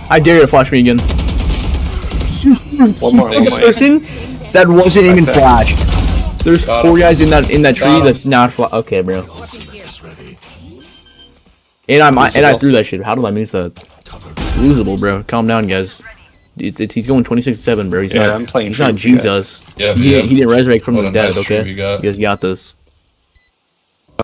I dare you to flash me again. One more. Person that wasn't even flashed. There's 4 guys in that tree that's not flashed. Okay, bro. And I threw that shit. How did I miss that? Losable, bro. Calm down, guys. He's going 26-7, bro. He's not. I'm playing. He's not Jesus. Yeah, he didn't resurrect from the dead. Nice Okay, you guys got this.